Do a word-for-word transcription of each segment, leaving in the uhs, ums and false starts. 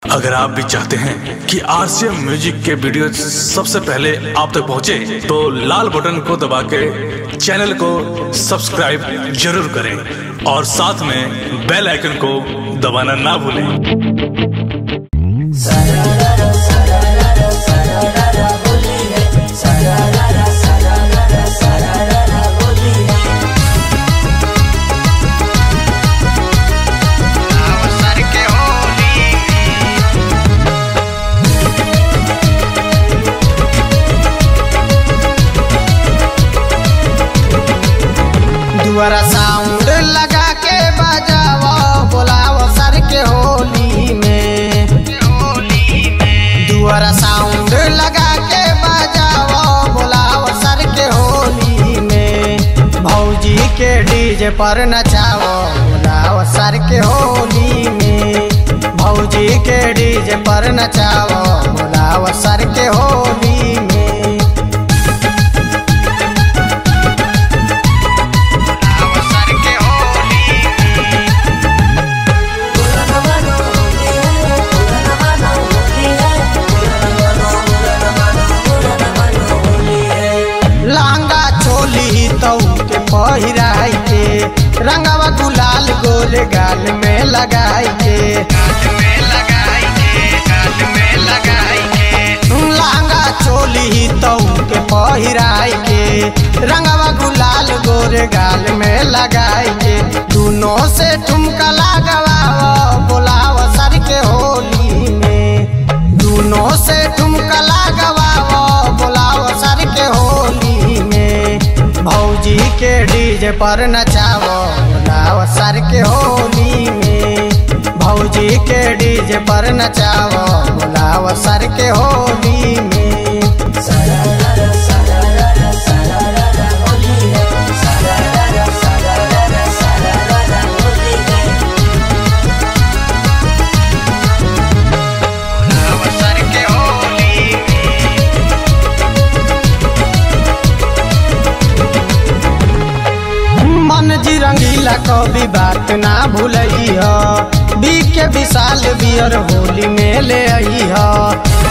अगर आप भी चाहते हैं कि आरसीएम म्यूजिक के वीडियो सबसे पहले आप तक पहुंचे, तो लाल बटन को दबा के चैनल को सब्सक्राइब जरूर करें और साथ में बेल आइकन को दबाना ना भूलें। दुआरा साउंड लगा के बजाओ, बोलाओ सर के होली में। दुआरा साउंड लगा के बजाओ, बोलाओ सर के होली में। भौजी के डीजे पर नचाओ, बोलाओ सर के होली में। भौजी के डीजे पर नचाओ, बोलाओ सर के होली में। पहिराई के रंगवा गुलाल गोल गाल में लगाई के, लहंगा चोली तऊ के पहिराई के रंगवा गुलाल गोल गाल में लगाई के। दोनों से ठुमका लगाओ, बोलाओ सर के होली में। दोनों से ठुमका लगाओ, बोलाओ सर के होली में। भौजी के डीजे पर नचाओ, बोलाओ सर के होली में। भौजी के डीजे पर नचाओ, बोलाओ सर के होली में। जी रंगीला कभी बात ना भूलई हो, बी के विशाल बियर होली में ले आई हो।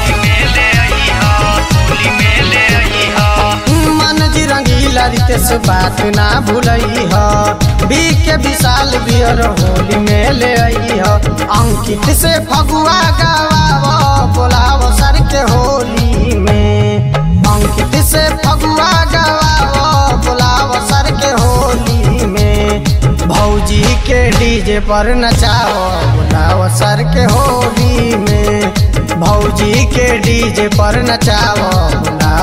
मन जी रंगीला रितेश बात ना भूलई हो, बी के विशाल बियर होली में ले आई हो। अंकित से फगुआ गवाओ, बोलाओ सर के होली में। अंकित से फगुआ गवाओ, बोलाओ सर के होली में। भौजी के डीजे पर नचाओ, बोलाओ सर के होली में। भौजी के डीजे पर नचाओ, बोलाओ